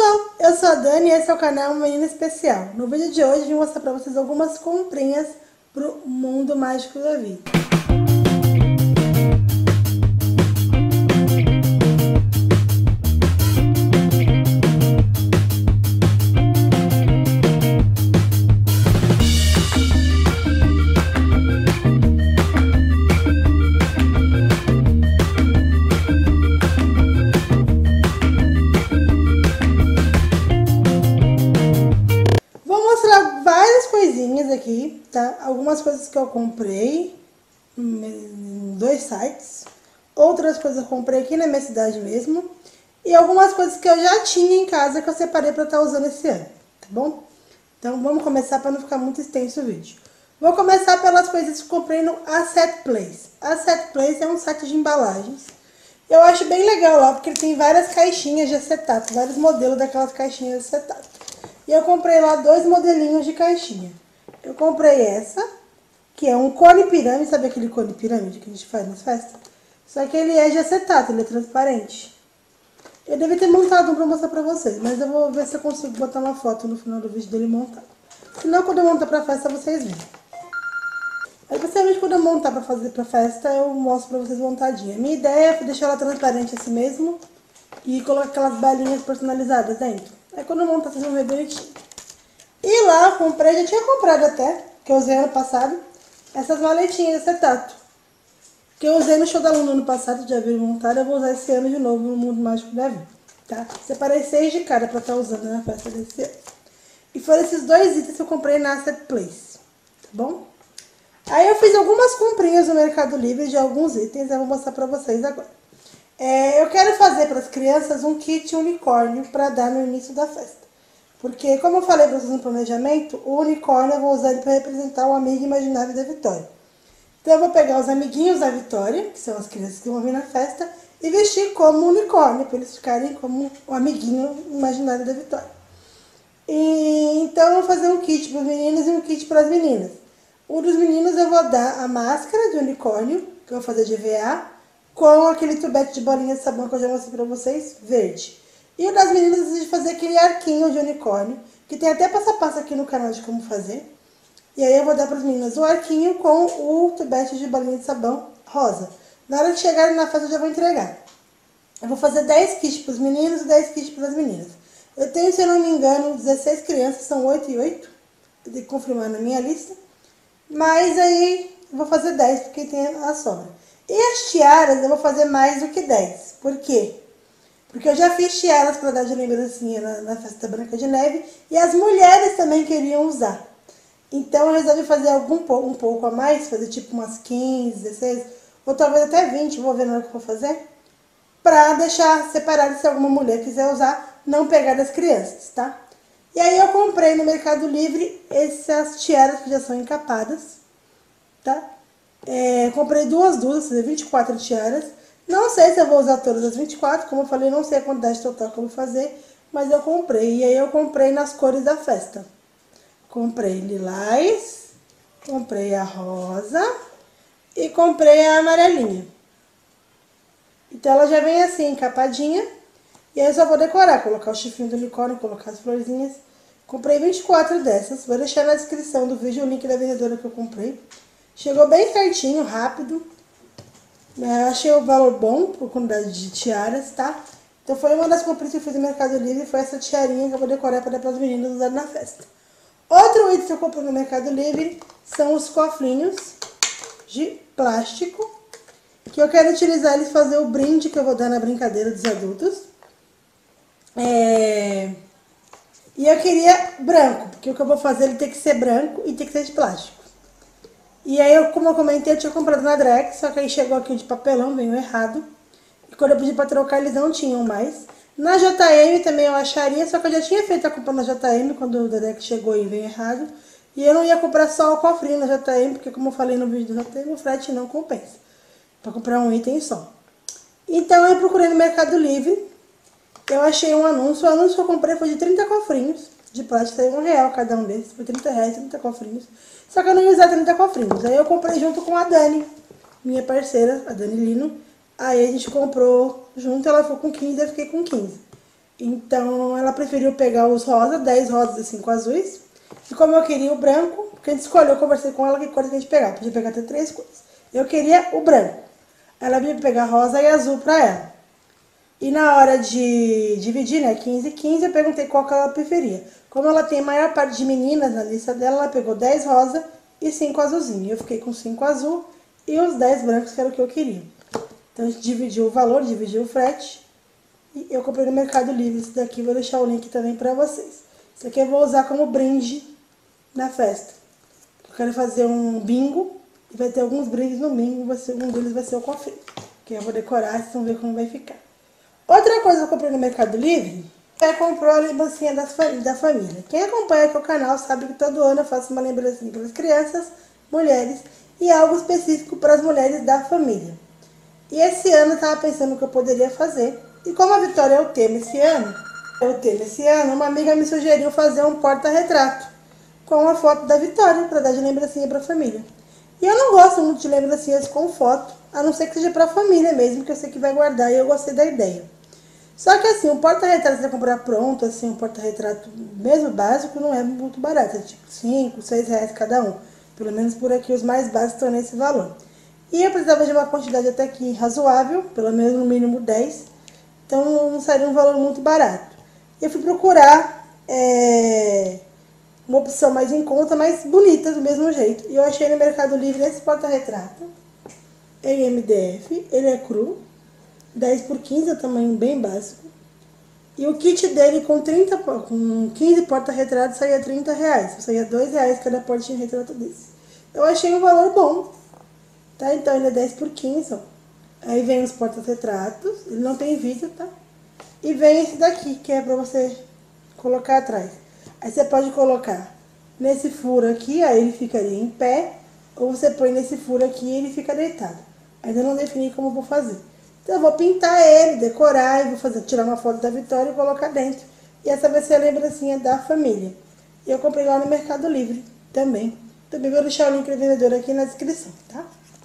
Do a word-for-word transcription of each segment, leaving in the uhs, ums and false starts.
pessoal, eu sou a Dani e esse é o canal Menina Especial. No vídeo de hoje eu vou mostrar pra vocês algumas comprinhas pro mundo mágico da vida. Coisinhas aqui, tá? Algumas coisas que eu comprei em dois sites, outras coisas eu comprei aqui na minha cidade mesmo, e algumas coisas que eu já tinha em casa que eu separei pra estar usando esse ano, tá bom? Então vamos começar para não ficar muito extenso o vídeo. Vou começar pelas coisas que eu comprei no Asset Place. Asset Place é um site de embalagens. Eu acho bem legal lá, porque ele tem várias caixinhas de acetato, vários modelos daquelas caixinhas de acetato. E eu comprei lá dois modelinhos de caixinha. Eu comprei essa, que é um cone pirâmide, sabe aquele cone pirâmide que a gente faz nas festas? Só que ele é de acetato, ele é transparente. Eu devia ter montado um pra mostrar pra vocês, mas eu vou ver se eu consigo botar uma foto no final do vídeo dele montado. Senão, quando eu montar pra festa, vocês veem. Aí, principalmente quando eu montar pra fazer pra festa, eu mostro pra vocês montadinha. A minha ideia é deixar ela transparente assim mesmo e colocar aquelas balinhas personalizadas dentro. Aí quando eu montar, vocês vão ver bonitinho. E lá eu comprei, já tinha comprado até, que eu usei ano passado, essas maletinhas de acetato. Que eu usei no show da Luna ano passado, já viram montada, eu vou usar esse ano de novo no Mundo Mágico da Vida, tá? Separei seis de cada pra estar usando na festa desse ano. E foram esses dois itens que eu comprei na Asset Place, tá bom? Aí eu fiz algumas comprinhas no Mercado Livre de alguns itens, eu vou mostrar pra vocês agora. É, eu quero fazer para as crianças um kit unicórnio para dar no início da festa. Porque, como eu falei para vocês no planejamento, o unicórnio eu vou usar ele para representar o amigo imaginário da Vitória. Então eu vou pegar os amiguinhos da Vitória, que são as crianças que vão vir na festa, e vestir como unicórnio, para eles ficarem como o amiguinho imaginário da Vitória. E, então eu vou fazer um kit para os meninos e um kit para as meninas. Um dos meninos eu vou dar a máscara de unicórnio, que eu vou fazer de E V A, com aquele tubete de bolinha de sabão que eu já mostrei pra vocês, verde. E o das meninas, eu decidi fazer aquele arquinho de unicórnio, que tem até passo a passo aqui no canal de como fazer. E aí eu vou dar para as meninas o arquinho com o tubete de bolinha de sabão rosa. Na hora de chegarem na festa eu já vou entregar. Eu vou fazer dez kits para os meninos e dez kits para as meninas. Eu tenho, se eu não me engano, dezesseis crianças, são oito e oito. Eu tenho que confirmar na minha lista. Mas aí eu vou fazer dez, porque tem a sobra. E as tiaras eu vou fazer mais do que dez. Por quê? Porque eu já fiz tiaras para dar de lembrancinha na, na festa Branca de Neve. E as mulheres também queriam usar. Então eu resolvi fazer algum, um pouco a mais. Fazer tipo umas quinze, dezesseis. Ou talvez até vinte. Vou ver na hora que eu vou fazer. Para deixar separado se alguma mulher quiser usar. Não pegar das crianças, tá? E aí eu comprei no Mercado Livre essas tiaras que já são encapadas. Tá? É, comprei duas dúzias, vinte e quatro tiaras. Não sei se eu vou usar todas as vinte e quatro, como eu falei, não sei a quantidade total que eu vou fazer, mas eu comprei. E aí eu comprei nas cores da festa. Comprei lilás, comprei a rosa e comprei a amarelinha. Então ela já vem assim, encapadinha. E aí eu só vou decorar, colocar o chifrinho do unicórnio, colocar as florzinhas. Comprei vinte e quatro dessas, vou deixar na descrição do vídeo o link da vendedora que eu comprei. Chegou bem certinho, rápido. Eu achei o valor bom por quantidade de tiaras, tá? Então foi uma das compras que eu fiz no Mercado Livre. Foi essa tiarinha que eu vou decorar para dar para as meninas usarem na festa. Outro item que eu comprei no Mercado Livre são os cofrinhos de plástico. Que eu quero utilizar eles para fazer o brinde que eu vou dar na brincadeira dos adultos. É... E eu queria branco, porque o que eu vou fazer ele tem que ser branco e tem que ser de plástico. E aí, eu, como eu comentei, eu tinha comprado na Drex, só que aí chegou aqui o de papelão, veio errado. E quando eu pedi pra trocar, eles não tinham mais. Na J M também eu acharia, só que eu já tinha feito a compra na J M quando o Drex chegou e veio errado. E eu não ia comprar só o cofrinho na J M, porque como eu falei no vídeo do J M, o frete não compensa. Pra comprar um item só. Então eu procurei no Mercado Livre, eu achei um anúncio. O anúncio que eu comprei foi de trinta cofrinhos de plástico, saiu um real cada um desses, foi trinta reais, trinta cofrinhos. Só que eu não ia usar trinta cofrinhos, aí eu comprei junto com a Dani, minha parceira, a Dani Lino. Aí a gente comprou junto, ela ficou com quinze, eu fiquei com quinze. Então, ela preferiu pegar os rosas, dez rosas e cinco azuis. E como eu queria o branco, porque a gente escolheu, eu conversei com ela que cor que a gente pegar. Podia pegar até três cores. Eu queria o branco. Ela veio pegar rosa e azul pra ela. E na hora de dividir, né, quinze e quinze, eu perguntei qual que ela preferia. Como ela tem a maior parte de meninas na lista dela, ela pegou dez rosa e cinco azulzinho. Eu fiquei com cinco azul e os dez brancos, que era o que eu queria. Então a gente dividiu o valor, dividiu o frete. E eu comprei no Mercado Livre. Esse daqui vou deixar o link também pra vocês. Isso aqui eu vou usar como brinde na festa. Eu quero fazer um bingo e vai ter alguns brindes no bingo. Vai ser, um deles vai ser o cofre, que eu vou decorar, vocês vão ver como vai ficar. Outra coisa que eu comprei no Mercado Livre é comprou a lembrancinha das, da família. Quem acompanha aqui o canal sabe que todo ano eu faço uma lembrancinha para as crianças, mulheres e algo específico para as mulheres da família. E esse ano eu estava pensando o que eu poderia fazer. E como a Vitória é o tema esse ano, é o tema esse ano, uma amiga me sugeriu fazer um porta-retrato com a foto da Vitória para dar de lembrancinha para a família. E eu não gosto muito de lembrancinhas com foto, a não ser que seja para a família mesmo, que eu sei que vai guardar e eu gostei da ideia. Só que assim, um porta-retrato você vai comprar pronto, assim, um porta-retrato mesmo básico, não é muito barato, é tipo cinco, seis reais cada um. Pelo menos por aqui os mais básicos estão nesse valor. E eu precisava de uma quantidade até aqui razoável, pelo menos no mínimo dez, então não seria um valor muito barato. E eu fui procurar é, uma opção mais em conta, mais bonita do mesmo jeito. E eu achei no Mercado Livre esse porta-retrato, em M D F, ele é cru. dez por quinze, é um tamanho bem básico. E o kit dele com, trinta, com quinze porta-retratos saía trinta reais. Saía dois reais cada porta-retrato desse. Eu achei um valor bom. Tá? Então ele é dez por quinze, ó. Aí vem os porta-retratos. Ele não tem vidro, tá? E vem esse daqui, que é pra você colocar atrás. Aí você pode colocar nesse furo aqui, aí ele ficaria em pé. Ou você põe nesse furo aqui e ele fica deitado. Ainda não defini como eu vou fazer. Então eu vou pintar ele, decorar e vou fazer, tirar uma foto da Vitória e colocar dentro. E essa vai ser a lembrancinha da família. E eu comprei lá no Mercado Livre também. Também vou deixar o link do vendedor aqui na descrição, tá?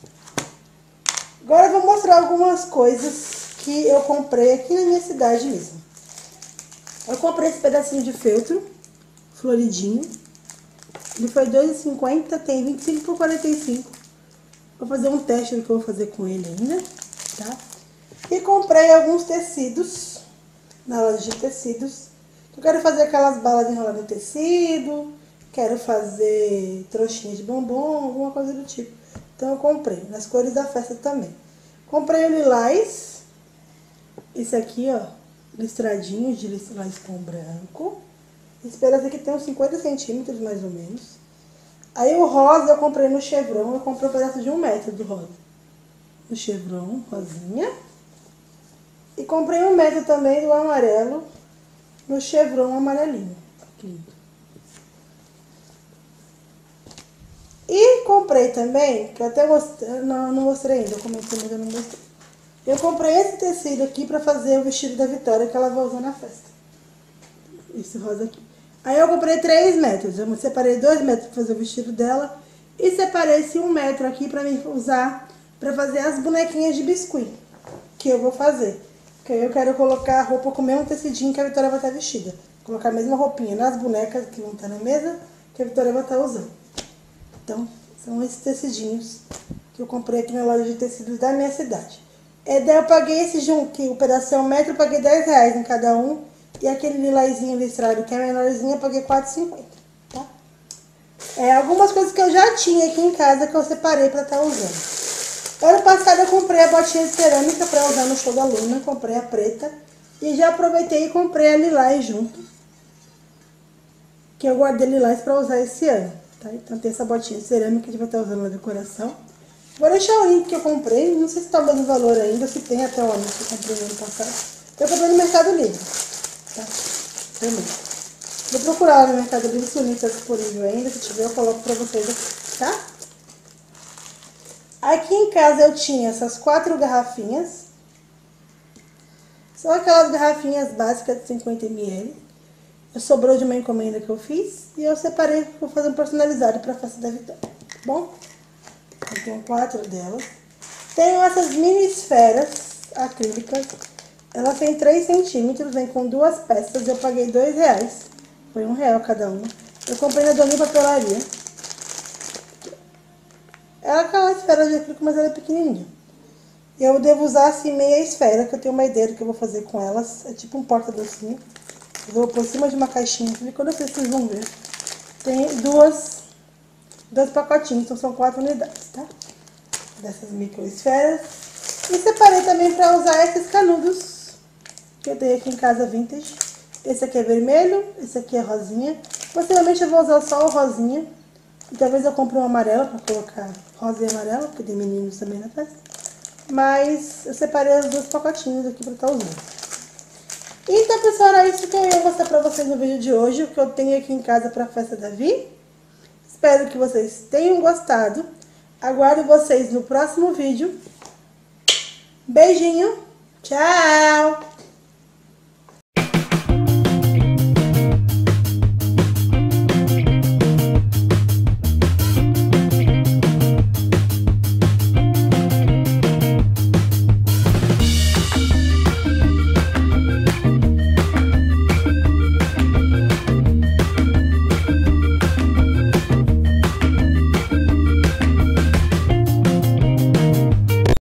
Agora eu vou mostrar algumas coisas que eu comprei aqui na minha cidade mesmo. Eu comprei esse pedacinho de feltro, floridinho. Ele foi dois reais e cinquenta centavos, tem vinte e cinco por quarenta e cinco. Vou fazer um teste do que eu vou fazer com ele ainda, tá? E comprei alguns tecidos, na loja de tecidos. Eu quero fazer aquelas balas enroladas em tecido, quero fazer trouxinha de bombom, alguma coisa do tipo. Então eu comprei, nas cores da festa também. Comprei o lilás, esse aqui, ó, listradinho de lilás com branco. Esse pedaço aqui tem uns cinquenta centímetros, mais ou menos. Aí o rosa eu comprei no Chevron, eu comprei um pedaço de um metro do rosa. No Chevron, rosinha. E comprei um metro também do amarelo, no Chevron amarelinho. Que lindo. E comprei também, que eu até mostrei, não, não mostrei ainda, eu comentei, mas eu não mostrei. Eu comprei esse tecido aqui pra fazer o vestido da Vitória que ela vai usar na festa. Esse rosa aqui. Aí eu comprei três metros, eu separei dois metros pra fazer o vestido dela e separei esse um metro aqui pra mim usar pra fazer as bonequinhas de biscuit que eu vou fazer. Porque aí eu quero colocar a roupa com o mesmo tecidinho que a Vitória vai estar vestida. Colocar a mesma roupinha nas bonecas que vão estar na mesa que a Vitória vai estar usando. Então, são esses tecidinhos que eu comprei aqui na loja de tecidos da minha cidade. É, daí eu paguei esse junto, que o pedaço é um metro, eu paguei dez reais em cada um. E aquele lilazinho listrado, que é menorzinho, eu paguei quatro reais e cinquenta centavos, tá? É, algumas coisas que eu já tinha aqui em casa que eu separei pra estar usando. Ano passado eu comprei a botinha de cerâmica pra usar no show da Luna, comprei a preta. E já aproveitei e comprei a lilás junto, que eu guardei lilás pra usar esse ano, tá? Então tem essa botinha de cerâmica que a gente vai estar usando na decoração. Vou deixar o link que eu comprei, não sei se tá o mesmo valor ainda, se tem até o ano que eu comprei no ano passado. Eu comprei no Mercado Livre, tá? Também. Vou procurar no Mercado Livre se o link tá disponível ainda, se tiver eu coloco pra vocês aqui, tá? Aqui em casa eu tinha essas quatro garrafinhas. São aquelas garrafinhas básicas de cinquenta mililitros. Sobrou de uma encomenda que eu fiz. E eu separei, vou fazer um personalizado pra festa da Vitória, tá bom? Eu tenho quatro delas. Tenho essas mini esferas acrílicas. Ela tem três centímetros, vem com duas peças, eu paguei dois reais. Foi um real cada uma. Eu comprei na Dona Papelaria. Ela é aquela esfera de acrílico, mas ela é pequenininha. Eu devo usar assim meia esfera, que eu tenho uma ideia do que eu vou fazer com elas. É tipo um porta-docinho. Eu vou por cima de uma caixinha, quando eu sei se vocês vão ver. Tem duas, dois pacotinhos, então são quatro unidades, tá? Dessas microesferas. E separei também pra usar esses canudos que eu tenho aqui em casa vintage. Esse aqui é vermelho, esse aqui é rosinha. Possivelmente eu vou usar só o rosinha. E talvez eu compre um amarelo pra colocar rosa e amarelo, porque tem meninos também na festa. Mas eu separei os dois pacotinhos aqui pra estar usando. Então, pessoal, era isso que eu ia mostrar pra vocês no vídeo de hoje. O que eu tenho aqui em casa pra festa da Vi. Espero que vocês tenham gostado. Aguardo vocês no próximo vídeo. Beijinho. Tchau!